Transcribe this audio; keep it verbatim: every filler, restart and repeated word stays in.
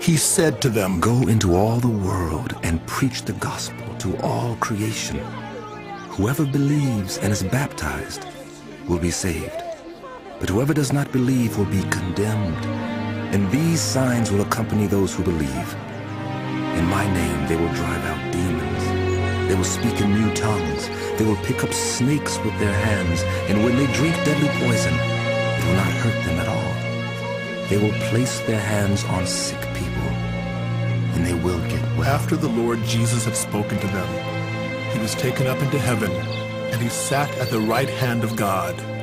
he said to them, "Go into all the world and preach the gospel to all creation. Whoever believes and is baptized will be saved, but whoever does not believe will be condemned. And these signs will accompany those who believe. In my name they will drive out demons. They will speak in new tongues. They will pick up snakes with their hands, and when they drink deadly poison, it will not hurt them at all. They will place their hands on sick people, and they will get well." After the Lord Jesus had spoken to them, he was taken up into heaven, and he sat at the right hand of God.